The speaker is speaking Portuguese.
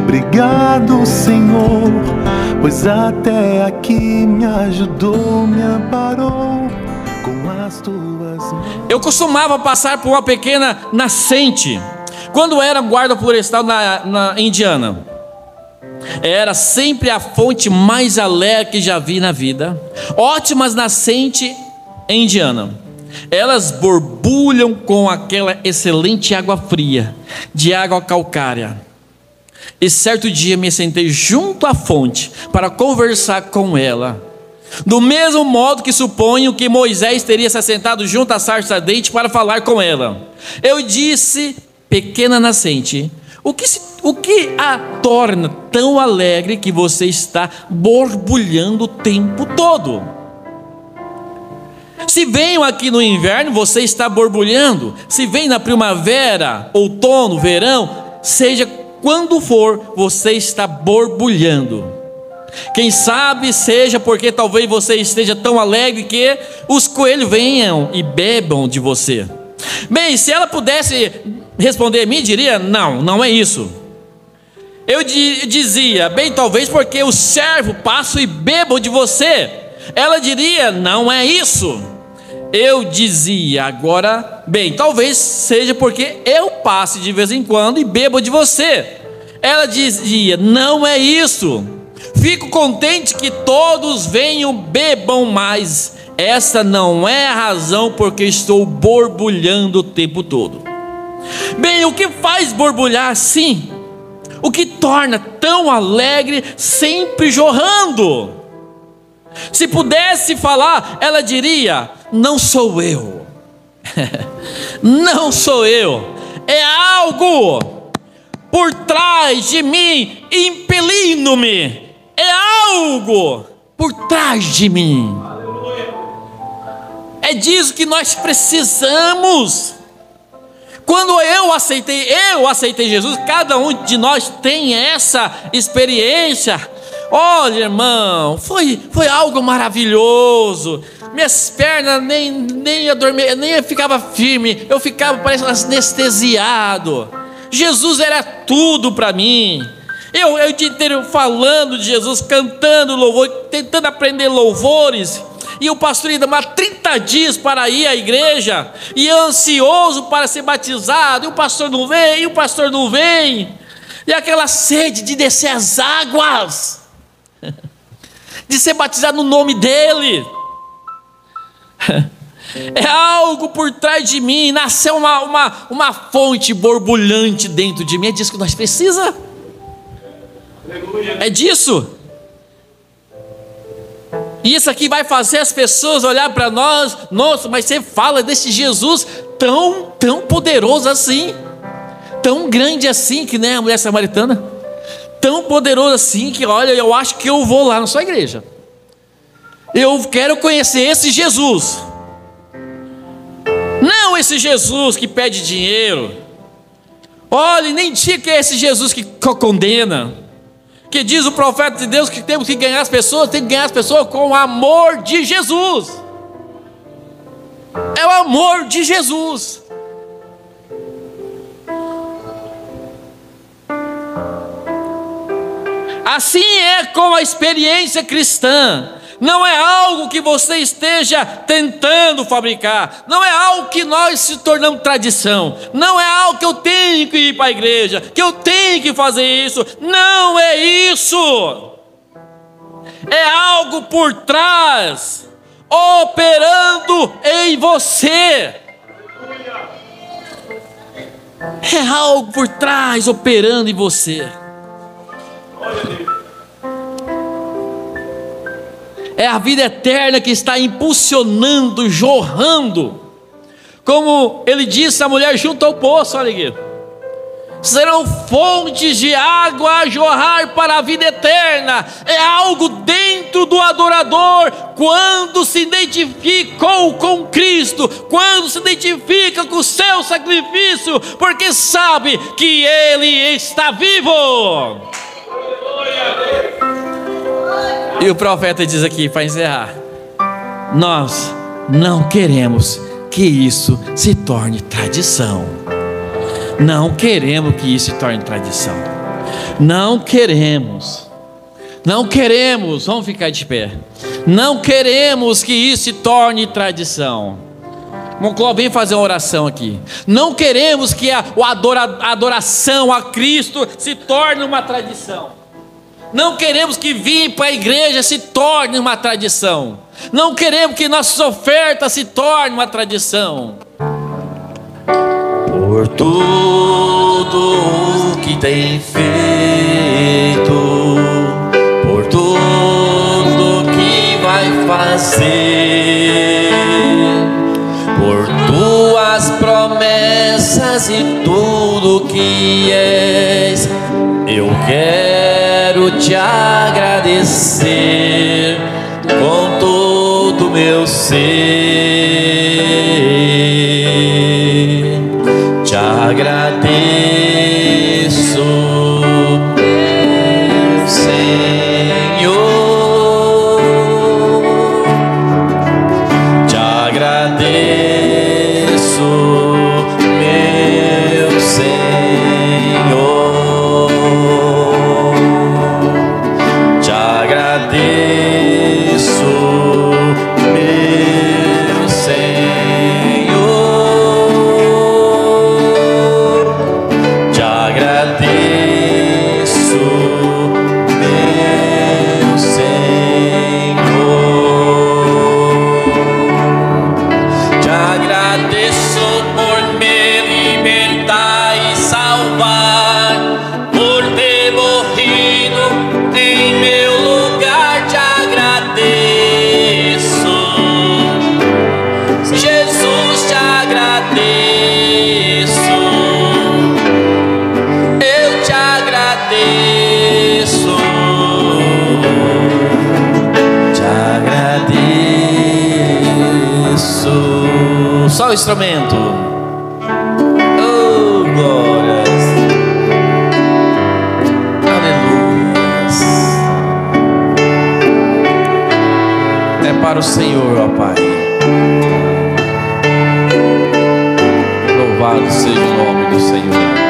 Obrigado, Senhor, pois até aqui me ajudou, me amparou com as tuas mãos. Eu costumava passar por uma pequena nascente quando era guarda florestal na Indiana. Era sempre a fonte mais alegre que já vi na vida. Ótimas nascentes em Indiana. Elas borbulham com aquela excelente água fria, de água calcária. E certo dia me sentei junto à fonte para conversar com ela, do mesmo modo que suponho que Moisés teria se assentado junto à sarça ardente para falar com ela. Eu disse: pequena nascente, o que a torna tão alegre que você está borbulhando o tempo todo? Se venho aqui no inverno, você está borbulhando. Se vem na primavera, outono, verão, seja quando for, você está borbulhando. Quem sabe seja porque talvez você esteja tão alegre que os coelhos venham e bebam de você. Bem, se ela pudesse responder a mim, diria: não, não é isso. Eu dizia: bem, talvez porque os servos passam e bebam de você. Ela diria: não é isso. Eu dizia agora: bem, talvez seja porque eu passe de vez em quando e bebo de você. Ela dizia: não é isso. Fico contente que todos venham, bebam mais. Essa não é a razão porque estou borbulhando o tempo todo. Bem, o que faz borbulhar assim? O que torna tão alegre, sempre jorrando? Se pudesse falar, ela diria: não sou eu. Não sou eu. É algo por trás de mim, impelindo-me. É algo por trás de mim. É disso que nós precisamos. Quando eu aceitei Jesus, cada um de nós tem essa experiência. Olha, irmão, foi algo maravilhoso. Minhas pernas nem ia dormir, nem ficava firme. Eu ficava parecendo anestesiado. Jesus era tudo para mim. Eu o dia inteiro falando de Jesus, cantando louvor, tentando aprender louvores. E o pastor ia demorar 30 dias para ir à igreja. E eu ansioso para ser batizado. E o pastor não vem, e o pastor não vem. E aquela sede de descer as águas, de ser batizado no nome dele. É algo por trás de mim. Nasceu uma fonte borbulhante dentro de mim. É disso que nós precisamos. É disso. E isso aqui vai fazer as pessoas olhar para nós. Nossa, mas você fala desse Jesus tão poderoso assim, tão grande assim, que nem a mulher samaritana, tão poderoso assim, que olha, eu acho que eu vou lá na sua igreja. Eu quero conhecer esse Jesus. Não esse Jesus que pede dinheiro. Olha, nem diga que é esse Jesus que condena. Que diz o profeta de Deus que temos que ganhar as pessoas. Tem que ganhar as pessoas com o amor de Jesus. É o amor de Jesus. Assim é com a experiência cristã. Não é algo que você esteja tentando fabricar. Não é algo que nós se tornamos tradição. Não é algo que eu tenho que ir para a igreja, que eu tenho que fazer isso. Não é isso. É algo por trás, operando em você. É algo por trás, operando em você. É a vida eterna que está impulsionando, jorrando. Como ele disse à mulher junto ao poço, olha aqui: serão fontes de água a jorrar para a vida eterna. É algo dentro do adorador, quando se identificou com Cristo, quando se identifica com o seu sacrifício, porque sabe que Ele está vivo. E o profeta diz aqui, para encerrar: nós não queremos que isso se torne tradição. Não queremos que isso se torne tradição. Não queremos, vamos ficar de pé. Não queremos que isso se torne tradição. Irmão Cláudio, vem fazer uma oração aqui. Não queremos que a adoração a Cristo se torne uma tradição. Não queremos que vir para a igreja se torne uma tradição. Não queremos que nossas ofertas se tornem uma tradição. Por tudo o que tem feito, por tudo que vai fazer, por tuas promessas e tudo que és, eu quero te agradecer com todo o meu ser. Te agradeço, meu Senhor. Te agradeço, meu Senhor. Te agradeço, meu Senhor. Te agradeço, meu Senhor. Te agradeço por me libertar e salvar, por ter morrido em meu lugar. Te agradeço, Jesus, te agradeço. Eu te agradeço, te agradeço. Só o instrumento. Oh, glórias. Aleluias. É para o Senhor, ó Pai. Louvado seja o nome do Senhor.